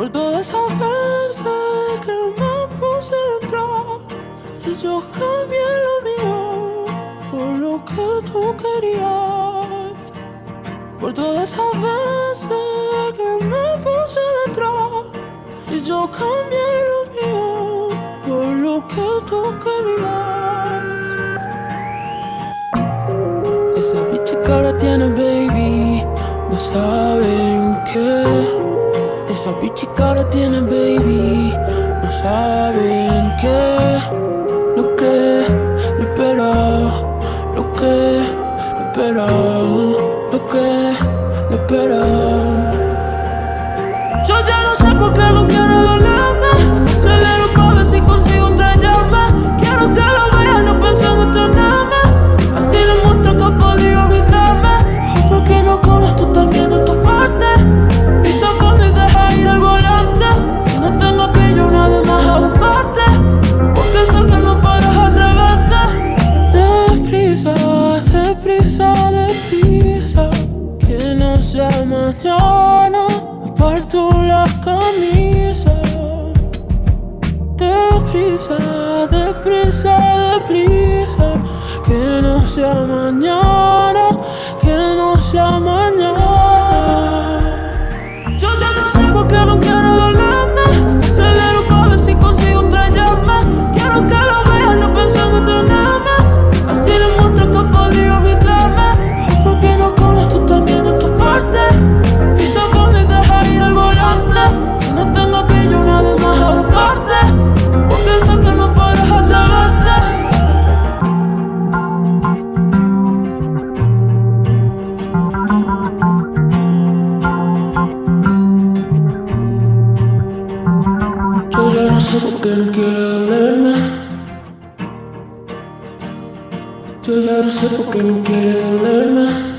por todas esas veces que me puse detrás y yo cambié lo mío por lo que tú querías. Por todas esas veces que me puse detrás y yo cambié lo mío por lo que tú querías. Esa bicha que ahora tiene baby, no saben qué. Esa bicha que ahora tiene baby, no saben qué. Lo que le espera, lo que le espera, lo que le espera. Yo ya no sé por qué no quiero dolerme. Acelero pa' ver si consigo otra llama. Quiero que lo veas, no pensando en tenerme. Así demuestra que he podido olvidarme. Porque no cobras tú también de tu parte. Pisa fondo y deja ir el volante. Que no tengo que ir una vez más a buscarte. Porque sé que no paras atreverte. Deprisa, deprisa, deprisa. Que no sea mañana. Parto la camisa. Deprisa, deprisa, deprisa. Que no sea mañana, que no sea mañana. Yo ya no sé por qué no quiero dolerme. Acelero pa' ver si consigo otra llama. Quiero que lo veas, no pensando en tenerme. Así demuestra que he podido olvidarme. Porque no cobras tú también de tu parte. Pisa fondo y deja ir el volante. Que no tengo que ir una vez más a buscarte. Porque sé que no paras atreverte. Yo ya no sé por qué no quiero dolerme. Yo ya no sé por qué no quiero dolerme.